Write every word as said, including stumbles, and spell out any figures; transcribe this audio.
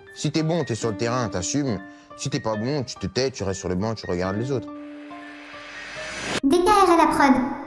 Si t'es bon, t'es sur le terrain, t'assumes. Si t'es pas bon, tu te tais, tu restes sur le banc, tu regardes les autres. D K R à la prod.